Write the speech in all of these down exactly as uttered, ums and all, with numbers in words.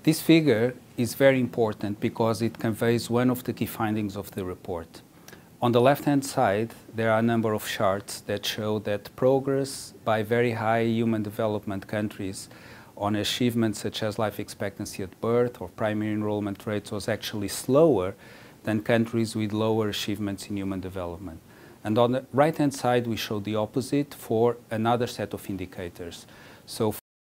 This figure is very important because it conveys one of the key findings of the report. On the left-hand side, there are a number of charts that show that progress by very high human development countries on achievements such as life expectancy at birth or primary enrollment rates was actually slower than countries with lower achievements in human development. And on the right-hand side, we show the opposite for another set of indicators. So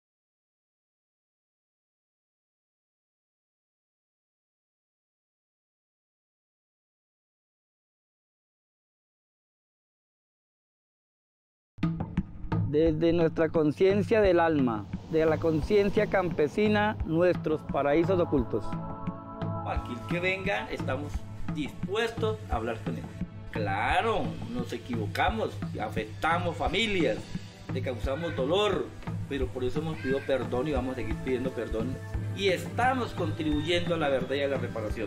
desde nuestra conciencia del alma, de la conciencia campesina, nuestros paraísos ocultos. Cualquier que venga, estamos dispuestos a hablar con él. Claro, nos equivocamos, afectamos familias, le causamos dolor, pero por eso hemos pedido perdón y vamos a seguir pidiendo perdón. Y estamos contribuyendo a la verdad y a la reparación.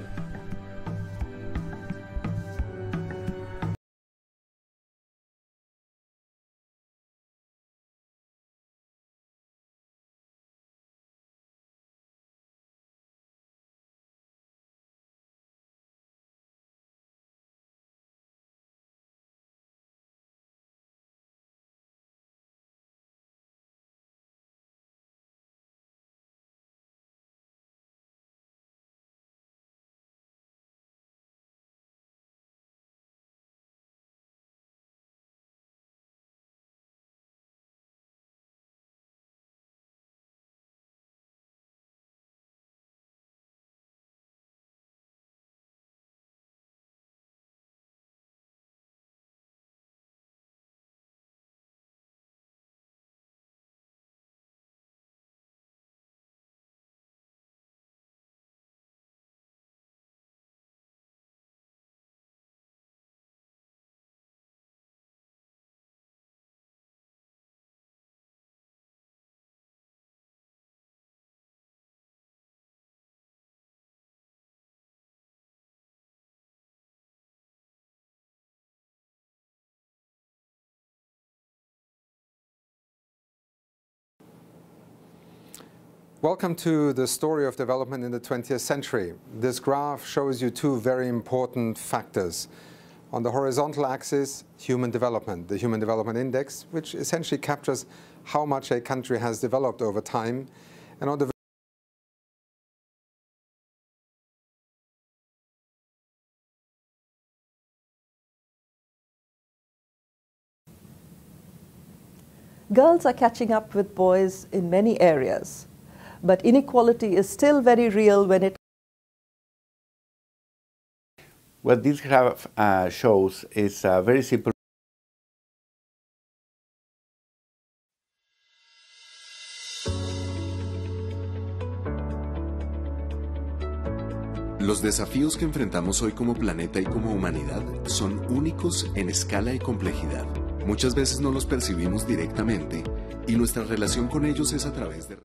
Welcome to the story of development in the twentieth century. This graph shows you two very important factors. On the horizontal axis, human development, the Human Development Index, which essentially captures how much a country has developed over time. And on the Girls are catching up with boys in many areas, but inequality is still very real when it. What this graph uh, shows is a very simple. Los desafíos que enfrentamos hoy como planeta y como humanidad son únicos en escala y complejidad. Muchas veces no los percibimos directamente y nuestra relación con ellos es a través de...